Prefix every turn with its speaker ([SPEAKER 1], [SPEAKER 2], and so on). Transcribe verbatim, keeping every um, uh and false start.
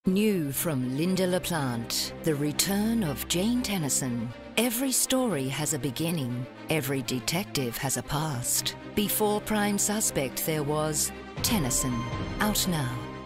[SPEAKER 1] New from Lynda La Plante, the return of Jane Tennison. Every story has a beginning, every detective has a past. Before Prime Suspect there was Tennison, out now.